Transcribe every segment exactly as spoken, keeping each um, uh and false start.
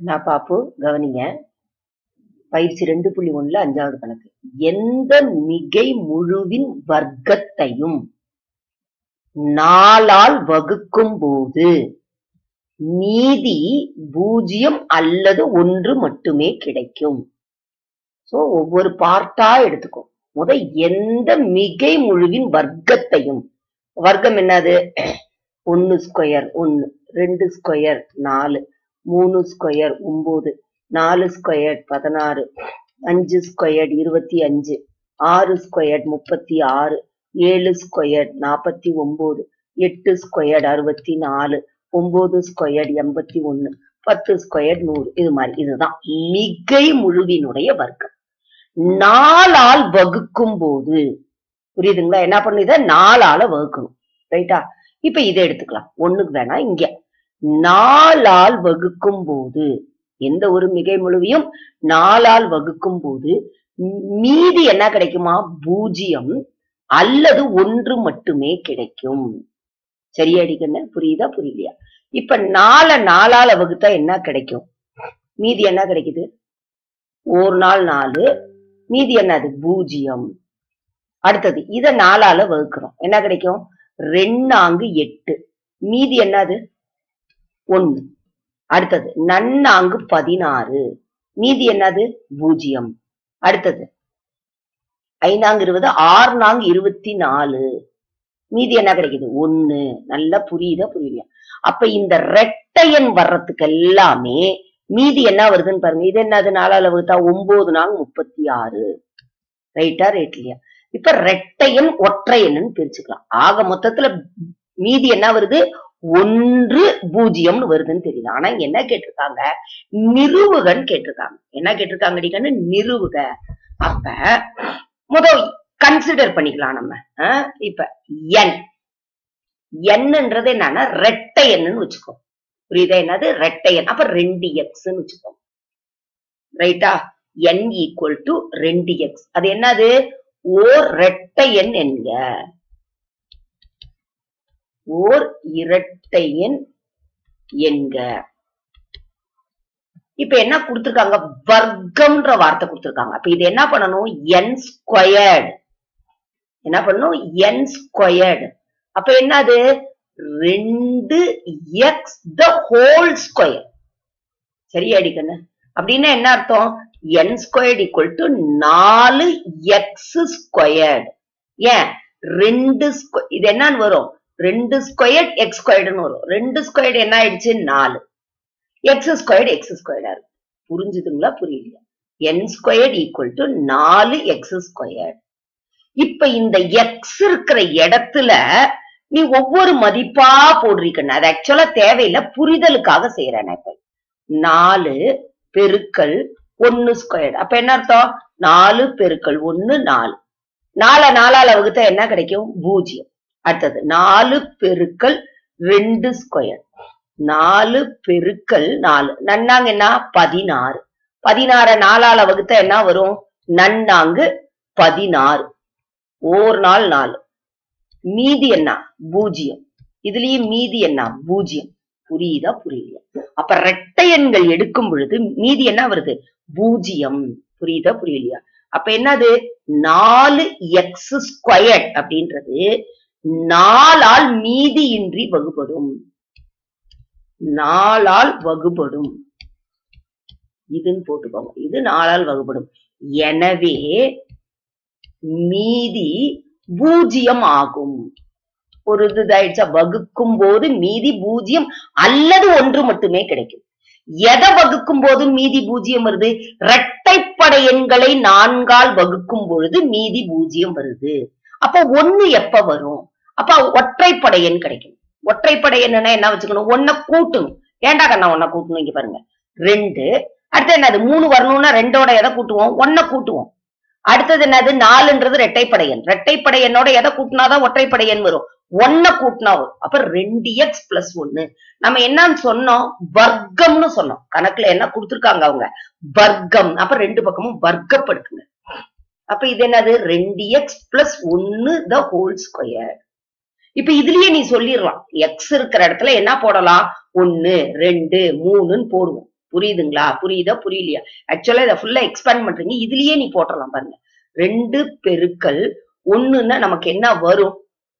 நான் பாப்பு கவனிங்க. பயிற்சி ரெண்டு புள்ளி ஒண்ணுல அஞ்சாவது கணக்கு. எந்த மிகை முழுவின் வர்க்கத்தையும் நாலால் வகுக்கும் போது மீதி பூஜ்ஜியம் அல்லது ஒன்று மட்டுமே கிடைக்கும். சோ ஒவ்வொரு பார்ட்டா எடுத்துக்கும். முத எந்த மிகை முழுவின் வர்க்கத்தையும், வர்க்கம் என்னது? ஒன்னு ஸ்கொயர் ஒன்னு, ரெண்டு ஸ்கொயர் நாலு, மூணு ஸ்கொயர் ஒன்பது, நாலு ஸ்கொயர் பதினாறு, அஞ்சு ஸ்கொயர் இருபத்தி அஞ்சு, ஆறு ஸ்கொயர் முப்பத்தி ஆறு, ஏழு ஸ்கொயர் நாற்பத்தி ஒன்பது, எட்டு ஸ்கொயர் அறுபத்தி நாலு, ஒன்பது ஸ்கொயர் எண்பத்தி ஒண்ணு, பத்து ஸ்கொயர் நூறு. இது மாதிரி இதுதான் மிகை முழுவினுடைய வர்க்கம். நாலால் வகுக்கும் போது புரியுதுங்களா? என்ன பண்ணு, இத நாலால வகுக்கணும். ரைட்டா? இப்ப இதை எடுத்துக்கலாம். ஒண்ணுக்கு வேணா இங்க நாலால் வகுக்கும் போது எந்த ஒரு மிகை முழுவையும் நாலால் வகுக்கும் போது மீதி என்ன கிடைக்குமா? பூஜ்ஜியம் அல்லது ஒன்று மட்டுமே கிடைக்கும். சரியாடிக்கண்ண? புரியுதா புரியலையா? இப்ப நால நாலால வகுத்தா என்ன கிடைக்கும்? மீதி என்ன கிடைக்குது? ஒரு நாள் நாலு, மீதி என்னது? பூஜ்ஜியம். அடுத்தது இத நாலால வகுக்கிறோம், என்ன கிடைக்கும்? ரெண்டாங்கு எட்டு, மீதி என்னது? ஒண்ணு. அடுத்தது நன்னாங்கு பதினாறு, மீதி என்னது? பூஜ்ஜியம். அடுத்தது ஐந்தாங்கு இருபது, ஆறு நான்கு இருபத்தி நாலு, மீதி என்ன கிடைக்குது? ஒண்ணு. நல்லா புரியுதா புரியலையா? அப்ப இந்த ரெட்டையன் வர்றதுக்கு எல்லாமே மீதி என்ன வருதுன்னு பாருங்க. இது என்னது? நாலால வகுத்தா ஒன்பது நான்கு முப்பத்தி ஆறு. ரைட்டா ரைட்லையா? இப்ப ரெட்டையன் ஒற்றையன்னு பிரிச்சுக்கலாம். ஆக மொத்தத்துல மீதி என்ன வருது? ஒன்று பூஜ்ஜியம்னு வருதுன்னு தெரியல. ஆனா இங்க என்ன கேட்டிருக்காங்க? நிறுவுகன்னு கேட்டிருக்காங்க. என்ன கேட்டிருக்காங்க அடிக்கன்னு? நிறுவுக. அப்ப முதல் கன்சிடர் பண்ணிக்கலாம் நம்ம. இப்ப என் என்னன்றது என்னன்னா ரெட்டை எண்ணுன்னு வச்சுக்கோ. புரியுதா? என்னது? ரெட்டை எண். அப்ப ரெண்டு எக்ஸ்ன்னு வச்சுக்கோ. ரைட்டா? என் ஈக்குவல் டு ரெண்டு எக்ஸ். அது என்னது? ஓர் இரட்டை எண் என்க. ஓர் இரட்டை எண் என்க. இப்ப என்ன கொடுத்திருக்காங்க? வர்க்கம்ன்ற வார்த்தை கொடுத்திருக்காங்க. அப்ப இது என்ன பண்ணணும்? N squared. என்ன பண்ணணும்? N squared. அப்ப என்னது? ரெண்டு எக்ஸ் த ஹோல் ஸ்கொயர். சரியாடிக்கண்ணு? அப்படின்னா என்ன அர்த்தம்? என் ஸ்கொயர்டு ஈக்குவல் டு நாலு எக்ஸ் ஸ்கொயர்டு. ஏன்? ரெண்டு இது என்னன்னு வரும்? ரெண்டு ஸ்கொயர்ட் எக்ஸ் ஸ்கொயர்டுன்னு வரும். ரெண்டு ஸ்கொயர்டு என்ன ஆயிடுச்சு? நாலு. எக்ஸ் ஸ்கொயர்டு எக்ஸ் ஸ்கொயர்டா இருக்கு. புரிஞ்சுதுங்களா புரியலையா? என் ஸ்கொயர்டு ஈக்குவல் டு நாலு எக்ஸ் ஸ்கொயர்டு. இப்ப இந்த எக்ஸ் இருக்கிற இடத்துல நீ ஒவ்வொரு மதிப்பா போடுறீக்கண்ணா. அது ஆக்சுவலா தேவையில்லை, புரிதலுக்காக செய்யறேன். இப்ப நாலு பெருக்கல் ஒன்னு ஸ்கொயர்டு. அப்ப என்ன அர்த்தம்? நாலு பெருக்கல் ஒன்னு நாலு. நாலு நாலால வகுத்தா என்ன கிடைக்கும்? பூஜ்ஜியம். அடுத்தது நாலு பெருக்கல் ரெண்டு ஸ்கொயர். நாலு பெருக்கல் நாலு, நன்னாங்க என்ன? பதினாறு. பதினாறு நாலால வகுத்தா என்ன வரும்? நன்னாங்கு பதினாறு. ஓர் நாள் நாலு, மீதி என்ன? பூஜ்ஜியம். இதுலயும் மீதி என்ன? பூஜ்ஜியம். புரியுதா புரியலையா? அப்ப ரெட்டை எண்கள் எடுக்கும் பொழுது மீதி என்ன வருது? பூஜ்ஜியம். புரியுதா புரியலையா? அப்ப என்னது? நாலு எக்ஸ் ஸ்கொயர் அப்படின்றது நாலால் மீதியின்றி வகுபடும். நாலால் வகுபடும். இதுன்னு போட்டுக்கோங்க. இது நாலால் வகுபடும். எனவே மீதி பூஜ்ஜியம் ஆகும். ஒரு இது ஆயிடுச்சா? வகுக்கும் போது மீதி பூஜ்ஜியம் அல்லது ஒன்று மட்டுமே கிடைக்கும். எதை வகுக்கும் போது மீதி பூஜ்ஜியம் வருது? இரட்டைப்படை எண்களை நான்கால் வகுக்கும் பொழுது மீதி பூஜ்ஜியம் வருது. அப்ப ஒண்ணு எப்ப வரும்? அப்ப ஒற்றைப்படை எண் கிடைக்கும். ஒற்றைப்படை எண்ணுன்னா என்ன வச்சுக்கணும்? ஒன்ன கூட்டணும். ஏண்டா கண்ணா ஒன்ன கூட்டணும்? இங்க பாருங்க, ரெண்டு. அடுத்து என்னது? மூணு வரணும்னா ரெண்டோட எதை கூட்டுவோம்? ஒன்ன கூட்டுவோம். அடுத்தது என்னது? நாலுன்றது இரட்டைப்படை எண். இரட்டைப்படை எண்ணோட எதை கூட்டினாதான் ஒற்றைப்படை எண் வரும்? ஒன்ன கூட்டினா வரும். அப்ப ரெண்டு எக்ஸ் பிளஸ் ஒன்னு. நம்ம என்னன்னு சொன்னோம்? வர்க்கம்னு சொன்னோம். கணக்குல என்ன கொடுத்திருக்காங்க அவங்க? வர்க்கம். அப்ப ரெண்டு பக்கமும் வர்க்கப்படுத்துங்க. அப்ப இது என்னது? ரெண்டு எக்ஸ் பிளஸ் ஒன்னு த ஹோல் ஸ்கொயர். இப்ப இதுலயே நீ சொல்லிடலாம். எக்ஸ் இருக்கிற இடத்துல என்ன போடலாம்? ஒன்னு ரெண்டு மூணுன்னு போடுவோம். புரியுதுங்களா? புரியுதா புரியலையா? ஆக்சுவலா இதை ஃபுல்லா எக்ஸ்பேண்ட் பண்றீங்க. இதுலயே நீ போட்டுடலாம் பாருங்க. ரெண்டு பெருக்கல் ஒண்ணுன்னா நமக்கு என்ன வரும்?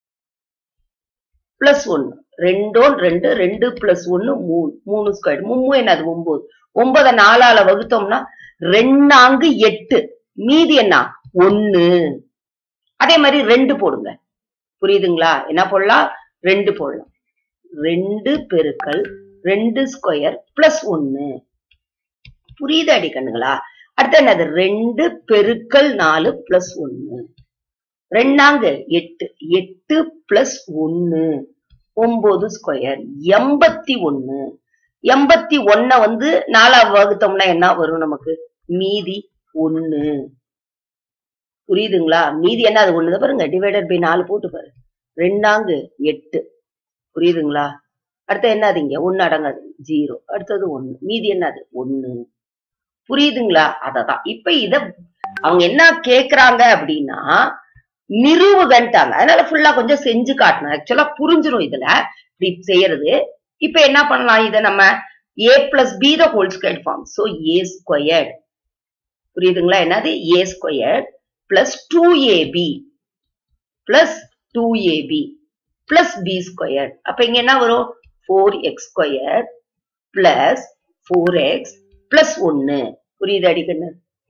பிளஸ் ஒன்னு. ரெண்டோன் ரெண்டு, ரெண்டு பிளஸ் ஒன்னு மூணு. மூணு ஸ்கொயர். மூணு என்னது? ஒன்பது. ஒன்பத நாலால வகுத்தோம்னா ரெண்டாங்கு எட்டு. மீதி என்ன? ஒன்னு. அதே மாதிரி ரெண்டு போடுங்க. புரியுதுங்களா? என்ன போடலாம்? ரெண்டு போடலாம். ரெண்டு பெருக்கல் ரெண்டு ஸ்கொயர் பிளஸ் ஒன்னு. புரியுது அடி கண்ணுங்களா? அடுத்து என்னது? ரெண்டு பெருக்கல் நாலு பிளஸ் ஒன்னு. ரெண்டாங்கு எட்டு. எட்டு பிளஸ் ஒன்னு. ஒன்பது ஸ்கொயர். எண்பத்தி ஒன்னு. எண்பத்தி ஒன்ன வந்து நாலா வகுத்தோம்னா என்ன வரும் நமக்கு? மீதி ஒன்னு. புரியுதுங்களா? மீதி என்ன? அது ஒண்ணுதான் பாருங்க. டிவைடட் பை நாலு போட்டு பாரு. ரெண்டாங்கு எட்டு. புரியுதுங்களா? அடுத்து என்னதுங்க? ஒன்னு அடங்காது. ஜீரோ. அடுத்தது ஒன்னு. மீதி என்னது? ஒன்னு. புரியுதுங்களா? அததான். இப்ப இத அவங்க என்ன கேக்குறாங்க அப்படின்னா நிறுவுகன்ட்டாங்க. அதனால ஃபுல்லா கொஞ்சம் செஞ்சு காட்டணும். ஆக்சுவலா புரிஞ்சிடும் இதுல இப்படி செய்யறது. இப்ப என்ன பண்ணலாம்? இத நம்ம a plus b the whole squared form. So a squared. புரியுதுங்களா? என்னது? a squared plus two a b plus two a b plus b squared. அப்ப இங்க என்ன வரும்? four x squared plus four x plus ஒன்னு. புரியுது அடிக்கண்ணு?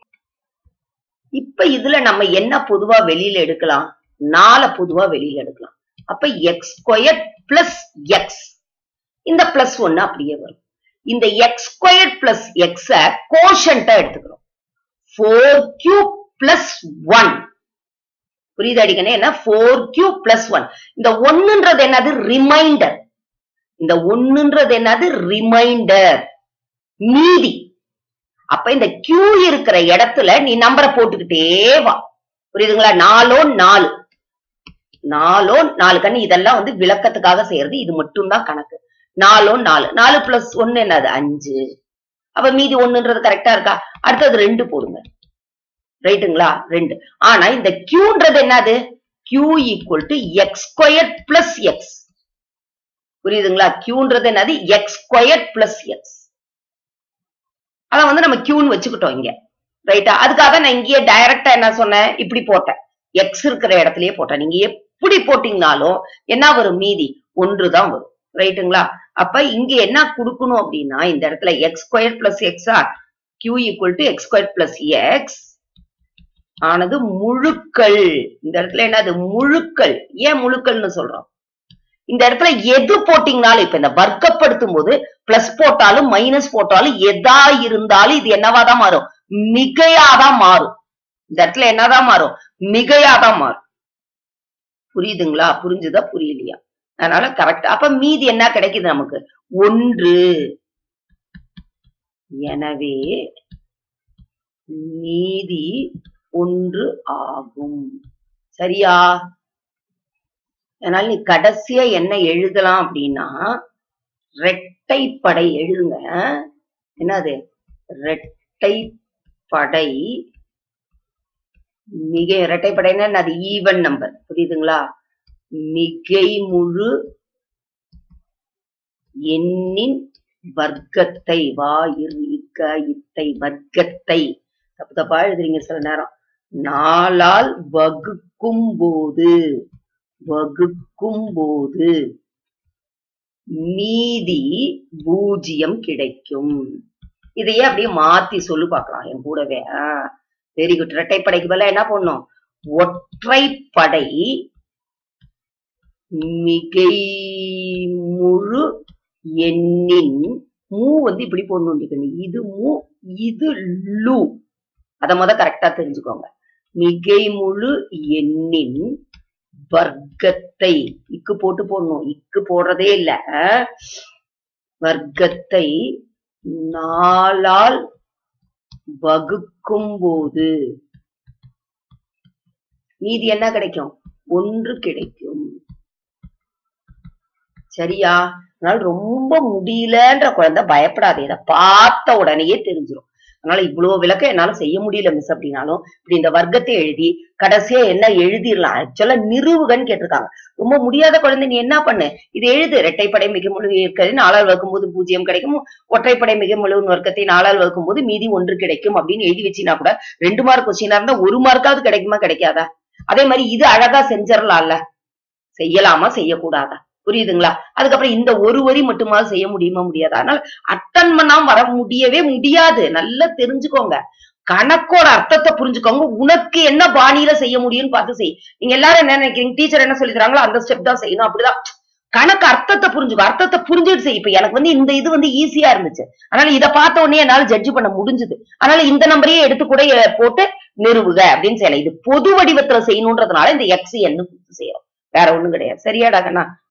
இப்ப இதுல நம்ம என்ன பொதுவா வெளியில எடுக்கலாம்? நாலு பொதுவா வெளியில எடுக்கலாம். அப்ப x squared plus x. இந்த பிளஸ் ஒன்னு அப்படியே வரும். இந்த x squared plus x கோஷன்ட்டா எடுத்துக்கிறோம். four q plus one. புரியுது அடிக்கண்ணே? என்ன? four q plus one. இந்த ஒன்னுன்றது என்னது? ரிமைண்டர். இந்த ஒன்னுன்றது என்னது? ரிமைண்டர். மீதி. அப்ப இந்த Q இருக்கிற இடத்துல நீ நம்பரை போட்டுக்கிட்டே வா. புரியுதுங்களா? நாலோ நாலு. நாலோ நாலு கண்ணு. இதெல்லாம் வந்து விளக்கத்துக்காக செய்யறது. இது மட்டும் தான் கணக்கு. நாலோ நாலு. நாலு பிளஸ் ஒன்னு என்னது? அஞ்சு. அப்ப மீதி ஒண்ணுன்றது கரெக்டா இருக்கா? அடுத்தது ரெண்டு போடுங்க. ரைட்டுங்களா? ரெண்டு. ஆனா இந்த Qன்றது என்னது? Q equal to x square plus x. புரியுதுங்களா? Qன்றது என்னது? X square plus x. அத வந்து நம்ம Qன்னு வச்சுக்கிட்டோம் இங்க. ரைட்டா? அதுக்காக நான் இங்கேயே டைரக்டா என்ன சொன்னேன்? இப்படி போட்டேன். எக்ஸ் இருக்கிற இடத்துலயே போட்டேன். நீங்க எப்படி போட்டீங்கனாலும் என்ன வரும்? மீதி ஒன்றுதான் வரும். ரைட்டுங்களா? அப்ப இங்க என்ன கொடுக்கணும் அப்படின்னா இந்த இடத்துல எக்ஸ் ஸ்கொயர் பிளஸ் எக்ஸா Q equal to x square plus x ஆனது முழுக்கள். இந்த இடத்துல என்னது? முழுக்கள். ஏன் முழுக்கள்னு சொல்றோம்? இந்த இடத்துல எது போட்டீங்கனாலும் இப்ப இந்த வர்க்கப்படுத்தும் போது பிளஸ் போட்டாலும் மைனஸ் போட்டாலும் எதா இருந்தாலும் இது என்னவாதான் மாறும்? மிகையாதான் மாறும். இந்த இடத்துல என்னதான் மாறும்? மிகையாதான் மாறும். புரியுதுங்களா? புரிஞ்சுதா புரியலையா? அதனால கரெக்ட். அப்ப மீதி என்ன கிடைக்குது நமக்கு? ஒன்று. எனவே மீதி ஒன்று ஆகும். சரியா? அதனால நீ கடைசியா என்ன எழுதலாம் அப்படின்னா இரட்டைப்படை எழுதுங்க. என்னது? இரட்டைப்படை. மிக இரட்டைப்படைன்னா அது ஈவன் நம்பர். புரியுதுங்களா? மிகை முழு எண்ணின் வர்க்கத்தை. வா இருக்க இத்தை வர்க்கத்தை. தப்பு தப்பா எழுதுறீங்க சில நேரம். நாலால் வகுக்கும் போது வகுக்கும் போது மீதி பூஜ்ஜியம் கிடைக்கும். இதையே அப்படியே மாத்தி சொல்லு பார்க்கலாம் என் கூடவே. Very good. இரட்டைப்படைக்கு பதிலா என்ன பண்ணும்? ஒற்றைப்படை மிகை முழு எண்ணின். மூ வந்து இப்படி போடணும். இது மூ, இது லு. அத முத கரெக்டா தெரிஞ்சுக்கோங்க. மிகை முழு எண்ணின் வர்க்கத்தை. இக்கு போட்டு போடணும். இக்கு போடுறதே இல்ல. வர்க்கத்தை நாலால் வகுக்கும் போது மீதி என்ன கிடைக்கும்? ஒன்று கிடைக்கும். சரியா? அதனால ரொம்ப முடியலன்ற குழந்தை பயப்படாது. இதை பார்த்த உடனேயே தெரிஞ்சிடும். அதனால இவ்வளவு விளக்கம் என்னால செய்ய முடியல மிஸ் அப்படின்னாலும் இப்படி இந்த வர்க்கத்தை எழுதி கடைசியா என்ன எழுதிடலாம். ஆக்சுவலா நிறுவுகன்னு கேட்டிருக்காங்க. ரொம்ப முடியாத குழந்தை நீ என்ன பண்ணு, இது எழுது. இரட்டைப்படை மிகமுழு இருக்கிறது நாலால் வகுக்கும் போது பூஜ்ஜியம் கிடைக்கும், ஒற்றைப்படை மிகமுழு வர்க்கத்தை நாலால் வகுக்கும் போது மீதி ஒன்று கிடைக்கும் அப்படின்னு எழுதி வச்சினா கூட ரெண்டு மார்க் கொஸ்டினா இருந்தா ஒரு மார்க்காவது கிடைக்குமா கிடைக்காதா? அதே மாதிரி இது அழகா செஞ்சிடலாம்ல, செய்யலாமா செய்யக்கூடாதா? புரியுதுங்களா? அதுக்கப்புறம் இந்த ஒரு வரி மட்டுமாவது செய்ய முடியுமா முடியாதா? அதனால அட்டன் பண்ணாம வர முடியவே முடியாது. நல்லா தெரிஞ்சுக்கோங்க. கணக்கோட அர்த்தத்தை புரிஞ்சுக்கோங்க. உனக்கு என்ன பாணியில செய்ய முடியும்னு பார்த்து செய். நீங்க எல்லாரும் என்ன நினைக்கிறீங்க, டீச்சர் என்ன சொல்லி தராங்களோ அந்த ஸ்டெப் தான் செய்யணும் அப்படிதான். கணக்கு அர்த்தத்தை புரிஞ்சுக்கோ, அர்த்தத்தை புரிஞ்சுட்டு செய். இப்ப எனக்கு வந்து இந்த இது வந்து ஈஸியா இருந்துச்சு, அதனால இதை பார்த்த உடனே என்னால ஜட்ஜ் பண்ண முடிஞ்சது. அதனால இந்த நம்பரையே எடுத்து கூட போட்டு நிறுவுக அப்படின்னு செய்யலாம். இது பொது வடிவத்துல செய்யணும்ன்றதுனால இந்த எக்ஸ் என்ன செய்யறோம், வேற ஒண்ணும் கிடையாது. சரியாடா கண்ணா?